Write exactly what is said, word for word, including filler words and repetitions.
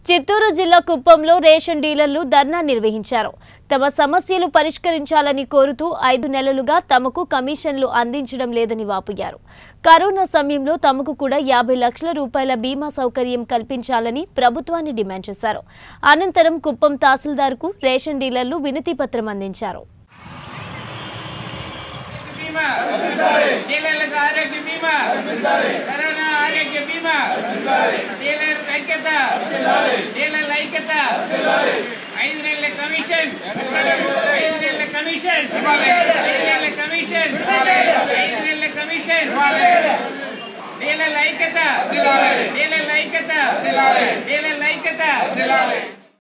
చిత్తూరు జిల్లా కుప్పంలో రేషన్ డీలర్లు ధర్నా నిర్వహించారు. తమ సమస్యలు పరిష్కరించాలని కోరుతూ ఐదు నెలలుగా తమకు కమిషన్లు అందించడం లేదని వాపోయారు. కరోనా సమయంలో తమకు కూడా యాభై లక్షల రూపాయల బీమా సౌకర్యం కల్పించాలని ప్రభుత్వాన్ని డిమాండ్ చేశారు. అనంతరం కుప్పం తహసీల్దార్కు రేషన్ డీలర్లు వినతి పత్రం అందించారు. Dele la ikata, dele la ikata, dele la ikata, dele la ikata.